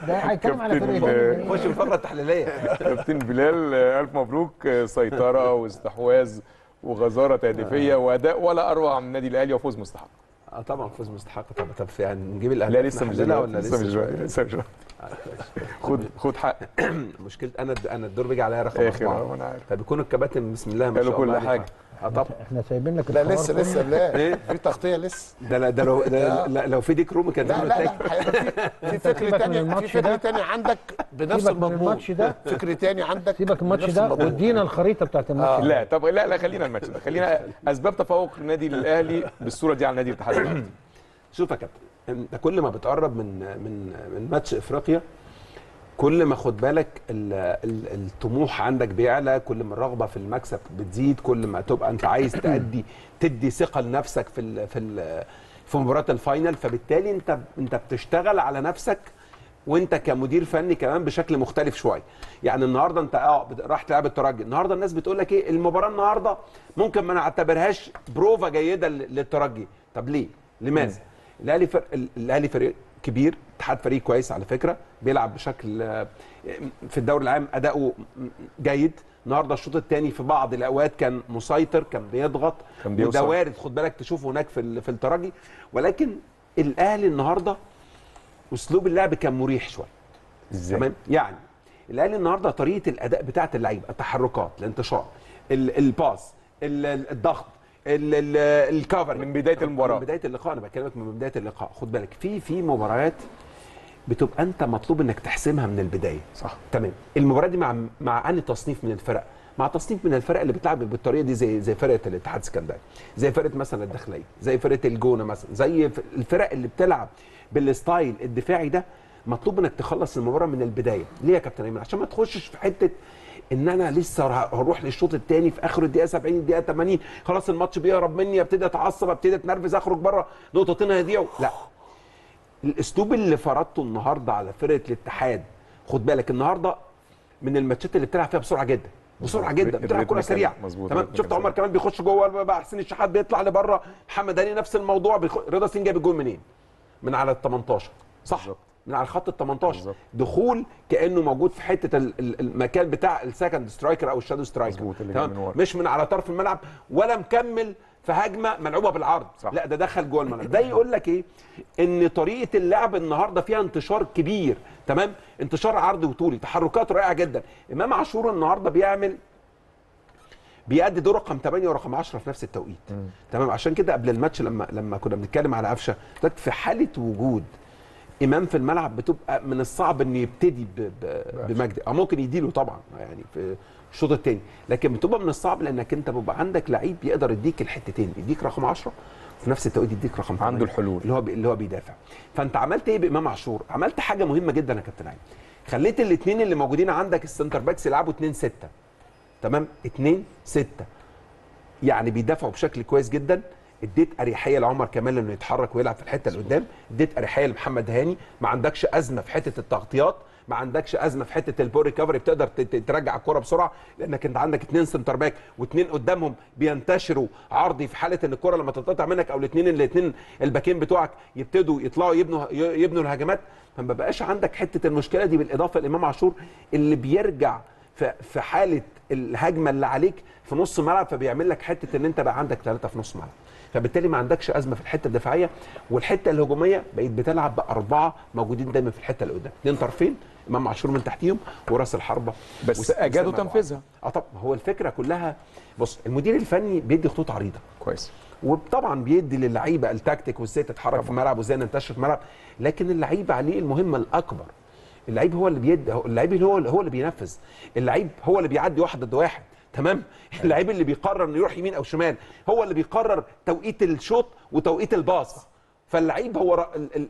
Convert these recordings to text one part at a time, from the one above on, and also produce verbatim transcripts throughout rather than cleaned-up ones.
ده هيتكلم على كابتن فرقتين. خش الفقره التحليليه. كابتن بلال الف مبروك، سيطره واستحواذ وغزاره تهديفيه واداء ولا اروع من النادي الاهلي وفوز مستحق. اه طبعا فوز مستحق. طب طب يعني نجيب لا الاهداف لسه مش نحللها دلوقتي، ولا لسه مش لسه؟ دلوقتي، لسه مش دلوقتي. خد خد حق. مشكله انا انا الدور بيجي عليا رقم اخر اربعه، انا عارف. فبيكون الكباتن بسم الله ما شاء قالوا الله كل عليك. حاجه. اه طبعا احنا سايبين لك لا الحوار لسه كله. لسه لا في تغطيه لسه. ده لا ده لو ده لا لو في ديك روم كان لا زمان لا لا قلت هيبقى في في فكر سيبك من تاني، في الماتش فكر ده. تاني عندك بنفس سيبك من المضمون. الماتش ده. فكر تاني عندك سيبك الماتش بنفس ده المضمون. وادينا الخريطه بتاعت الماتش. لا طب لا لا خلينا الماتش ده، خلينا اسباب تفوق النادي الاهلي بالصوره دي على نادي الاتحاد دلوقتي. شوف يا كابتن، انت كل ما بتقرب من من من ماتش افريقيا كل ما خد بالك ال ال الطموح عندك بيعلى، كل ما الرغبه في المكسب بتزيد، كل ما تبقى انت عايز تأدي تدي ثقه لنفسك في ال في ال في مباراه الفاينل، فبالتالي انت انت بتشتغل على نفسك وانت كمدير فني كمان بشكل مختلف شويه. يعني النهارده انت اه راح تلعب الترجي، النهارده الناس بتقول لك ايه المباراه النهارده ممكن ما نعتبرهاش بروفا جيده للترجي. طب ليه؟ لماذا؟ الاهلي فرق الاهلي فريق كبير، اتحاد فريق كويس على فكره، بيلعب بشكل في الدوري العام اداؤه جيد. النهارده الشوط الثاني في بعض الاوقات كان مسيطر، كان بيضغط، كان وده وارد خد بالك تشوفه هناك في في الترجي. ولكن الاهلي النهارده اسلوب اللعب كان مريح شويه. ازاي؟ تمام؟ يعني الاهلي النهارده طريقه الاداء بتاعه اللعيبه، التحركات، الانتشار، الباس، الضغط، الكفر من بدايه المباراه، من بدايه اللقاء. انا بكلمك من بدايه اللقاء. خد بالك في في مباريات بتبقى انت مطلوب انك تحسمها من البدايه. صح تمام. المباراه دي مع مع انهي تصنيف من الفرق؟ مع تصنيف من الفرق اللي بتلعب بالطريقه دي، زي زي فرقه الاتحاد السكندري، زي فرقه مثلا الداخليه، زي فرقه الجونه مثلا، زي الفرق اللي بتلعب بالستايل الدفاعي ده. مطلوب انك تخلص المباراه من البدايه. ليه يا كابتن ايمن؟ عشان ما تخشش في حته ان انا لسه هروح للشوط الثاني في اخر الدقيقه سبعين الدقيقه ثمانين خلاص الماتش بيهرب مني، ابتدي اتعصب، ابتدي اتنرفز، اخرج بره نقطتين هيضيعوا. لا، الاسلوب اللي فرضته النهارده على فرقه الاتحاد، خد بالك النهارده من الماتشات اللي بتلعب فيها بسرعه جدا، بسرعه جدا، بتلعب كره سريعه. تمام. شفت عمر كمان بيخش جوه بقى، حسين الشحات بيطلع لبره، محمد هاني نفس الموضوع. بيخ... رضا سين جاب الجول منين؟ من على ال تمنتاشر. صح بالزبط. من على الخط ال تمنتاشر بالزبط. دخول كانه موجود في حته المكان بتاع السكند سترايكر او الشادو سترايكر. تمام. مش من على طرف الملعب ولا مكمل في هجمه ملعوبه بالعرض. صح. لا ده دخل جوه الملعب. ده يقول لك ايه؟ ان طريقه اللعب النهارده فيها انتشار كبير. تمام. انتشار عرضي وطولي، تحركات رائعه جدا. امام عاشور النهارده بيعمل بيأدي دور رقم ثمانية ورقم عشرة في نفس التوقيت. مم. تمام. عشان كده قبل الماتش لما لما كنا بنتكلم على قفشه، في حاله وجود امام في الملعب بتبقى من الصعب ان يبتدي بمجدي، او ممكن يديله طبعا يعني في الشوط الثاني، لكن بتبقى من الصعب لانك انت بيبقى عندك لعيب يقدر يديك الحتتين، يديك رقم عشرة وفي نفس التوقيت يديك رقم عنده الحلول اللي هو اللي هو بيدافع. فانت عملت ايه بامام عاشور؟ عملت حاجه مهمه جدا يا كابتن علي، خليت الاثنين اللي موجودين عندك السنتر باكس يلعبوا اتنين ستة. تمام. اتنين ستة يعني بيدافعوا بشكل كويس جدا. اديت اريحيه لعمر كمال انه يتحرك ويلعب في الحته اللي قدام، اديت اريحيه لمحمد هاني، ما عندكش ازمه في حته التغطيات، ما عندكش ازمه في حته البول ريكفري، بتقدر ترجع الكره بسرعه لانك انت عندك اثنين سنتر باك واثنين قدامهم بينتشروا عرضي في حاله ان الكره لما تتقطع منك، او الاثنين الاثنين الباكين بتوعك يبتدوا يطلعوا يبنوا يبنوا الهجمات، فما بقاش عندك حته المشكله دي. بالاضافه لامام عاشور اللي بيرجع في حاله الهجمه اللي عليك في نص ملعب، فبيعمل لك حته ان انت بقى عندك ثلاثه في نص ملعب، فبالتالي ما عندكش ازمه في الحته الدفاعيه. والحته الهجوميه بقيت بتلعب باربعه موجودين دايما في الحته اللي قدام، اثنين طرفين، امام عاشور من تحتيهم وراس الحربه، بس اجادوا تنفيذها. اه طبعا. هو الفكره كلها بص، المدير الفني بيدي خطوط عريضه كويس، وطبعا بيدي للعيبه التكتيك وازاي تتحرك في الملعب وازاي ننتشر في الملعب، لكن اللعيب عليه المهمه الاكبر. اللعيب هو اللي بيدي، اللعيب اللي هو هو اللي بينفذ، اللعيب هو اللي بيعدي واحد ضد واحد. تمام. اللعيب اللي بيقرر انه يروح يمين او شمال، هو اللي بيقرر توقيت الشوط وتوقيت الباص. فاللعيب هو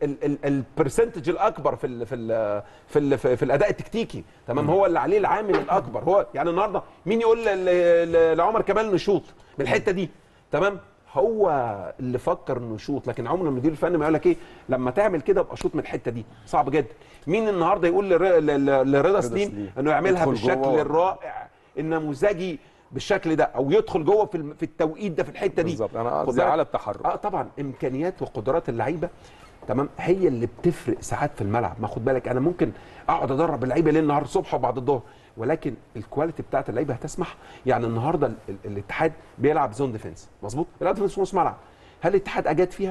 البرسنتج الاكبر في ال في ال في ال في الاداء التكتيكي. تمام. هو اللي عليه العامل الاكبر. هو يعني النهارده مين يقول لعمر كمال نشوط من الحته دي؟ تمام. هو اللي فكر انه يشوط، لكن عمر المدير الفني ما يقول لك ايه لما تعمل كده ابقى شوط من الحته دي، صعب جدا. مين النهارده يقول لرضا سليم انه يعملها بالشكل الرائع النموذجي بالشكل ده، او يدخل جوه في في التوقيت ده في الحته دي؟ بالظبط. انا قصدي على التحرك. اه طبعا امكانيات وقدرات اللعيبه تمام، هي اللي بتفرق ساعات في الملعب. ما خد بالك انا ممكن اقعد ادرب اللعيبه ليل نهار الصبح وبعد الظهر، ولكن الكواليتي بتاعت اللعيبه هتسمح. يعني النهارده ال- ال- الاتحاد بيلعب زون ديفنس، مظبوط، بيلعب ديفنس في نص ملعب. هل الاتحاد اجاد فيها؟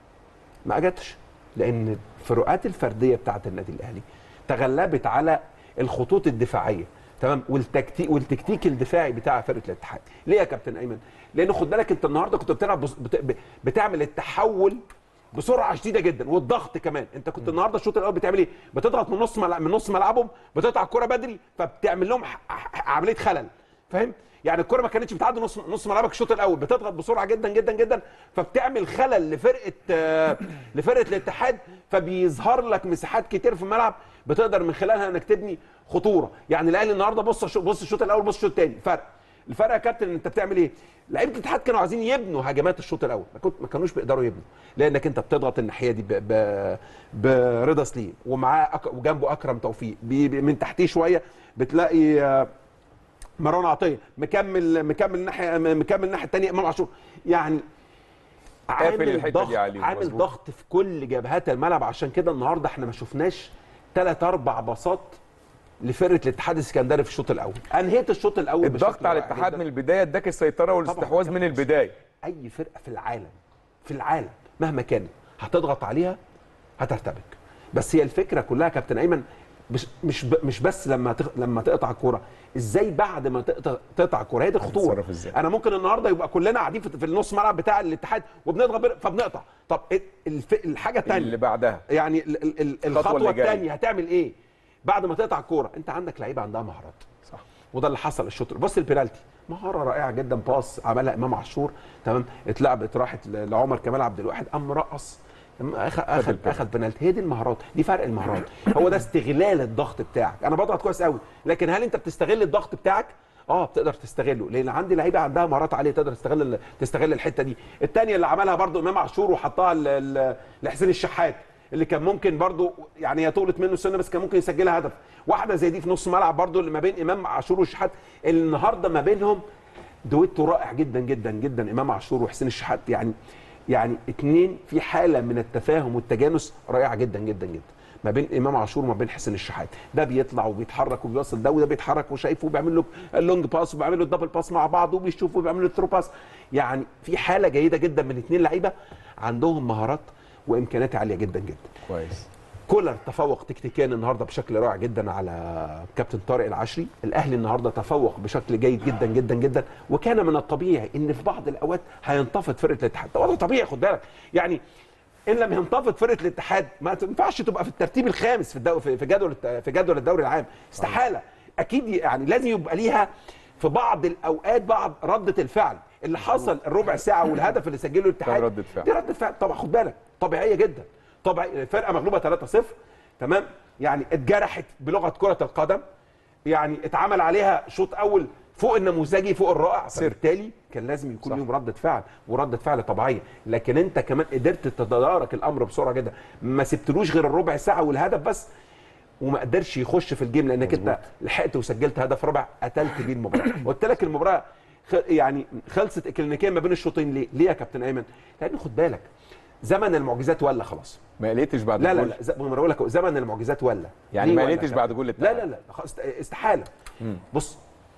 ما اجادش، لان الفروقات الفرديه بتاعت النادي الاهلي تغلبت على الخطوط الدفاعيه، تمام، والتكتيك والتكتيك الدفاعي بتاع فرقه الاتحاد. ليه يا كابتن ايمن؟ لان خد بالك انت النهارده كنت بتلعب بص- بت- بتعمل التحول بسرعه شديده جدا، والضغط كمان. انت كنت النهارده الشوط الاول بتعمل ايه؟ بتضغط من نص ملعب، من نص ملعبهم، بتقطع الكره بدري، فبتعمل لهم ح- ح- عمليه خلل، فاهم؟ يعني الكره ما كانتش بتعدي نص نص ملعبك الشوط الاول، بتضغط بسرعه جدا جدا جدا، فبتعمل خلل لفرقه آه، لفرقه الاتحاد، فبيظهر لك مساحات كتير في الملعب بتقدر من خلالها انك تبني خطوره. يعني الاهلي النهارده بص شو- بص الشوط الاول، بص الشوط الثاني، فرق. الفرق يا كابتن ان انت بتعمل ايه؟ لعيبه الاتحاد كانوا عايزين يبنوا هجمات الشوط الاول، ما, كنت ما كانوش بيقدروا يبنوا، لانك انت بتضغط الناحيه دي ب... ب... برضا سليم، ومعاه أك... وجنبه اكرم توفيق، بي... بي- من تحتيه شويه بتلاقي آه، مروان عطيه مكمل مكمل الناحيه مكمل الناحيه الثانيه امام عاشور. يعني قافل عامل الحتة ضغط، دي عليهم، عامل مظبوط. ضغط في كل جبهات الملعب. عشان كده النهارده احنا ما شفناش ثلاث اربع باصات لفرقه الاتحاد السكندري في الشوط الاول. انهيت الشوط الاول الضغط بشكل على رائع الاتحاد جداً. من البدايه اداك السيطره والاستحواذ طبعاً. من البدايه. اي فرقه في العالم في العالم مهما كانت هتضغط عليها هترتبك. بس هي الفكره كلها يا كابتن ايمن مش مش ب- مش بس لما تخ... لما تقطع الكوره، ازاي بعد ما تقطع تقطع الكوره، هي دي الخطوره. هتتصرف إزاي؟ انا ممكن النهارده يبقى كلنا قاعدين في في النص ملعب بتاع الاتحاد وبنضغط بر- فبنقطع. طب الف... الحاجه الثانيه اللي بعدها يعني ال- ال- ال- الخطوة الخطوه اللي جاية. الثانيه هتعمل ايه بعد ما تقطع الكوره؟ انت عندك لعيبه عندها مهارات، صح. وده اللي حصل الشوط. بص البنالتي، مهاره رائعه جدا، باص عملها امام عاشور، تمام، اتلعبت راحت ل- لعمر كمال عبد الواحد، قام مرقص، اخذ اخذ البنالتي. اخذ بنالتي. هي دي المهارات، دي فرق المهارات. هو ده استغلال الضغط بتاعك. انا بضغط كويس قوي، لكن هل انت بتستغل الضغط بتاعك؟ اه بتقدر تستغله، لان عندي لعيبه عندها مهارات عاليه تقدر تستغل ال- تستغل الحته دي. الثانيه اللي عملها برضو امام عاشور وحطها ل- ل- لحسين الشحات، اللي كان ممكن برضو يعني هي طولت منه السنه بس كان ممكن يسجلها هدف. واحده زي دي في نص ملعب برضو اللي ما بين امام عاشور والشحات، النهارده ما بينهم دويتو رائع جدا جدا جدا، امام عاشور وحسين الشحات. يعني يعني اتنين في حاله من التفاهم والتجانس رائعه جدا جدا جدا ما بين امام عاشور وما بين حسين الشحات. ده بيطلع وبيتحرك وبيوصل ده، وده بيتحرك وشايفه وبيعمل له اللونج باس وبيعمل له الدبل باس مع بعض، وبيشوفوا وبيعمل له الثرو باس. يعني في حاله جيده جدا من اثنين لعيبه عندهم مهارات وامكانيات عاليه جدا جدا. كويس. كولر تفوق تكتيكيا النهارده بشكل رائع جدا على كابتن طارق العشري. الاهلي النهارده تفوق بشكل جيد جدا جدا جدا، وكان من الطبيعي ان في بعض الاوقات هينتفض فرقه الاتحاد. ده وضع طبيعي، خد بالك. يعني ان لم ينتفض فرقه الاتحاد ما تنفعش تبقى في الترتيب الخامس في الدو... في جدول في جدول الدوري العام، استحاله. اكيد يعني لازم يبقى ليها في بعض الاوقات بعض رده الفعل. اللي حصل الربع ساعه والهدف اللي سجله الاتحاد كان ردة فعل. دي رده فعل طبعا، خد بالك، طبيعيه جدا. طبعا فرقه مغلوبه ثلاثة صفر، تمام، يعني اتجرحت بلغه كره القدم، يعني اتعمل عليها شوط اول فوق النموذجي فوق الرائع، فبالتالي كان لازم يكون صح. لهم رده فعل ورده فعل طبيعيه. لكن انت كمان قدرت تتدارك الامر بسرعه جدا، ما سبتلوش غير الربع ساعه والهدف بس، وما قدرش يخش في الجيم لانك مظبوط. انت لحقت وسجلت هدف رابع قتلت بيه المباراه. قلت لك المباراه خ... يعني خلصت اكلينيكيا ما بين الشوطين. ليه؟ ليه يا كابتن ايمن؟ لان خد بالك زمن المعجزات ولا خلاص. ما قلقتش بعد لا لا الجول؟ لا ز- ما بقول لك زمن المعجزات ولا يعني ليه ما ولا قلقتش كده؟ بعد جول لا الاتحاد؟ لا لا خلاص استحاله. بص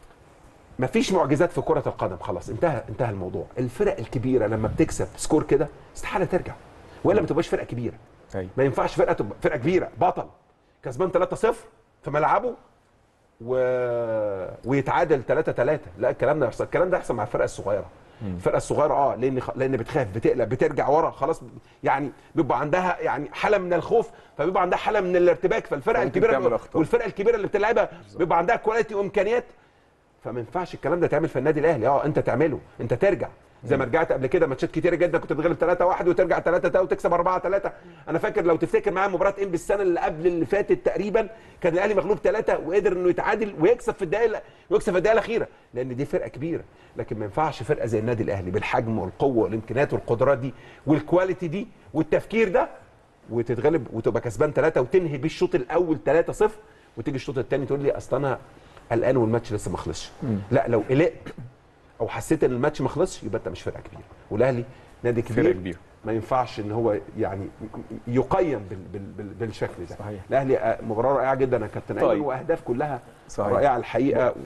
مفيش معجزات في كره القدم، خلاص انتهى انتهى الموضوع. الفرق الكبيره لما بتكسب سكور كده استحاله ترجع، ولا ما تبقاش فرقه كبيره. أيوة. ما ينفعش فرقه تبقى فرقه كبيره بطل كسبان ثلاثة صفر في ملعبه و... ويتعادل ثلاثة ثلاثة. لا الكلام ده يحصل، الكلام ده يحصل مع الفرقه الصغيره. الفرقه الصغيره اه لان خ... لان بتخاف بتقلق بترجع ورا خلاص، يعني بيبقى عندها يعني حاله من الخوف، فبيبقى عندها حاله من الارتباك. فالفرقه ممكن الكبيره تعمل بيبقى... أخطاء. والفرقه الكبيره اللي بتلعبها بيبقى عندها كواليتي وامكانيات. فما ينفعش الكلام ده يتعمل في النادي الاهلي. اه انت تعمله، انت ترجع زي ما رجعت قبل كده ماتشات كتيره جدا كنت بتغلب ثلاثة واحد وترجع ثلاثة ثلاثة وتكسب أربعة ثلاثة. انا فاكر لو تفتكر معايا مباراه انبي السنه اللي قبل اللي فاتت تقريبا، كان الاهلي مغلوب ثلاثة وقدر انه يتعادل ويكسب في الدقائق ويكسب في الدقيقه الاخيره، لان دي فرقه كبيره. لكن ما ينفعش فرقه زي النادي الاهلي بالحجم والقوه والامكانيات والقدرات دي والكواليتي دي والتفكير ده وتتغلب وتبقى كسبان ثلاثة وتنهي بالشوط الاول ثلاثة صفر، وتيجي الشوط الثاني تقول لي اصل انا قلقان والماتش لسه ما خلصش. لا لو قلقت او حسيت ان الماتش ما خلصش يبقى انت مش فرقه كبيره، والاهلي نادي كبير فرقة كبيرة. ما ينفعش ان هو يعني يقيم بال بال بال بالشكل ده. صحيح. الاهلي مباراه رائعه جدا يا كابتن ايمن، طيب. واهداف كلها صحيح. رائعه الحقيقه.